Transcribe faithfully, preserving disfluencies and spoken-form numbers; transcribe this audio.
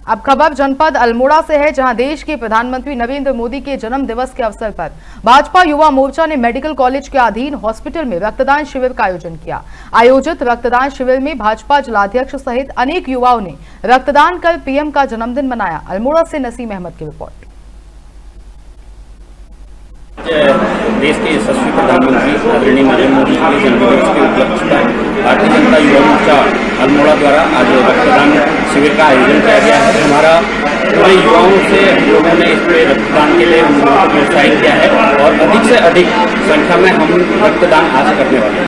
अब खबर जनपद अल्मोड़ा से है, जहां देश के प्रधानमंत्री नरेंद्र मोदी के जन्म दिवस के अवसर पर भाजपा युवा मोर्चा ने मेडिकल कॉलेज के अधीन हॉस्पिटल में रक्तदान शिविर का आयोजन किया। आयोजित रक्तदान शिविर में भाजपा जिलाध्यक्ष सहित अनेक युवाओं ने रक्तदान कर पीएम का जन्मदिन मनाया। अल्मोड़ा से नसीम अहमद की रिपोर्ट। देश के यशस्वी प्रधानमंत्री आदरणीय नरेंद्र मोदी के जन्मदिवस के उपलक्ष्य पर भारतीय जनता युवा मोर्चा अल्मोड़ा द्वारा आज रक्तदान शिविर का आयोजन किया गया है। हमारा पूरे युवाओं से हम लोगों ने इस पे रक्तदान के लिए प्रोत्साहित किया है और अधिक से अधिक संख्या में हम रक्तदान आज करने वाले हैं।